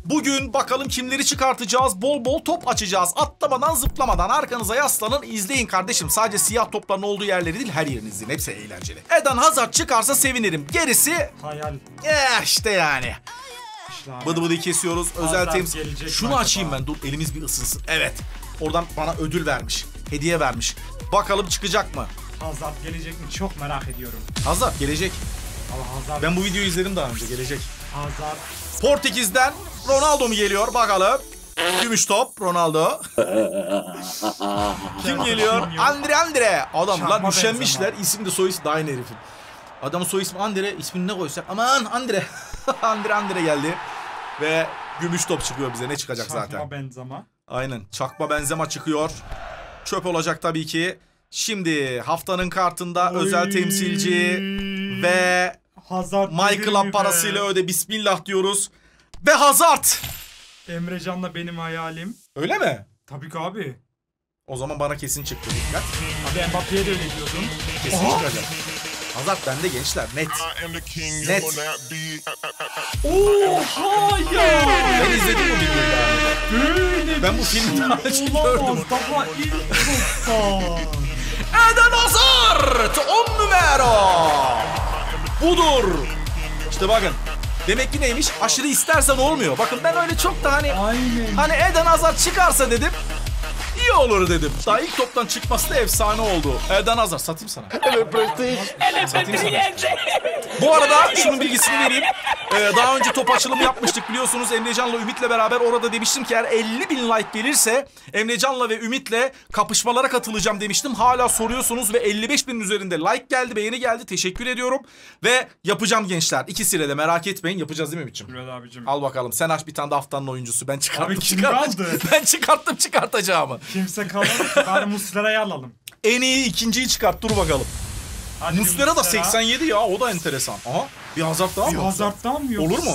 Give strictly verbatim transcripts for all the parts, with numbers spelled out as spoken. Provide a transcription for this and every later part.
Bugün bakalım kimleri çıkartacağız. Bol bol top açacağız. Atlamadan zıplamadan arkanıza yaslanın, izleyin kardeşim. Sadece siyah topların olduğu yerleri değil, her yerini izleyin. Hepsi eğlenceli. Eden Hazard çıkarsa sevinirim. Gerisi hayal. Eh işte yani. Bıdı bıdı kesiyoruz. Özel temsil. Şunu açayım ben. Dur elimiz bir ısınsın. Evet. Oradan bana ödül vermiş. Hediye vermiş. Bakalım çıkacak mı? Hazard gelecek mi? Çok merak ediyorum. Hazard gelecek. Allah Hazard. Ben bu videoyu izledim daha önce. Gelecek. Hazard. Portekiz'den Ronaldo mu geliyor? Bakalım. Gümüş top Ronaldo. Kim geliyor? Andre Andre. Adamlar üşenmişler. İsim de soy ismi de aynı herifin. Adamın soy ismi Andre. İsmini ne koysak? Aman Andre. Andre Andre geldi. Ve gümüş top çıkıyor bize. Ne çıkacak Çakma zaten? Çakma Benzema. Aynen. Çakma Benzema çıkıyor. Çöp olacak tabii ki. Şimdi haftanın kartında Oy. özel temsilci ve Hazard Michael'a parasıyla öde. Bismillah diyoruz. Ve Hazard. Emrecan'la benim hayalim. Öyle mi? Tabii ki abi. O zaman bana kesin çıktı. Dikkat. Abi Mbappe'ye de öyle diyordun. Kesin Aha. çıkacak. Hazard bende gençler. Net. Net. Oha ya. Ben izledim bu videoyu daha önce. Ben bu filmi daha önce gördüm. Daha ilk toptan. Eden Hazard. On numara. Budur. İşte bakın. Demek ki neymiş? Aşırı istersen olmuyor. Bakın ben öyle çok da hani Aynen. Hani Eden Hazard çıkarsa dedim. İyi olur dedim. Daha ilk toptan çıkması da efsane oldu. Eden Hazard satayım sana. Evet prestij. Satayım sana. Bu arada şunun bilgisini vereyim. Ee, daha önce top açılımı yapmıştık biliyorsunuz. Emrecan'la Ümit'le beraber orada demiştim ki eğer elli bin like gelirse Emrecan'la ve Ümit'le kapışmalara katılacağım demiştim. Hala soruyorsunuz ve elli beş binin üzerinde like geldi, beğeni geldi. Teşekkür ediyorum. Ve yapacağım gençler. İkisiyle de merak etmeyin. Yapacağız değil mi Ümit'ciğim? Evet abicim. Al bakalım. Sen aç bir tane de haftanın oyuncusu. Ben çıkarttım. Abi kim çıkarttım. kaldı? Ben çıkarttım çıkartacağımı. Kimse kalmadı. Bari Muslera'yı alalım. En iyi ikinciyi çıkart. Dur bakalım. Hadi Muslera da seksen yedi ya. O da enteresan. Aha. Bir Hazard daha mı? Bir Hazard daha mı yok? Olur mu?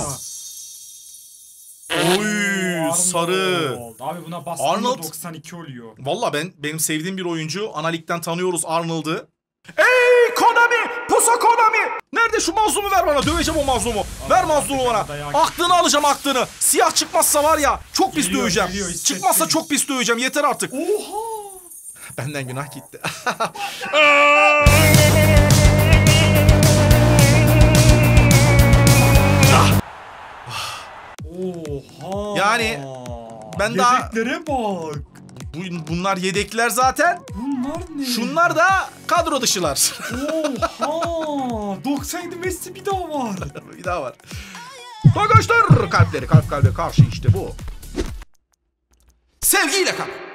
Oy, sarı. Abi buna bastığında Arnold doksan iki oluyor. Valla ben benim sevdiğim bir oyuncu. Analik'ten tanıyoruz Arnold'ı. Ey Konami! Pusa Konami! Nerede şu mazlumu ver bana. Döveceğim o mazlumu. Abi, ver mazlumu bana. Aklını alacağım aklını. Siyah çıkmazsa var ya çok pis geliyor, döveceğim. Geliyor, çıkmazsa çok pis döveceğim. Yeter artık. Oha! Benden günah gitti. Oha! Yani ben daha... Yedeklere bak. Bu, bunlar yedekler zaten. Bunlar ne? Şunlar da kadro dışılar. Oha! doksan yedi Messi bir daha var. Bir daha var. Arkadaşlar kalpleri kalp kalbe karşı işte bu. Sevgiyle kal.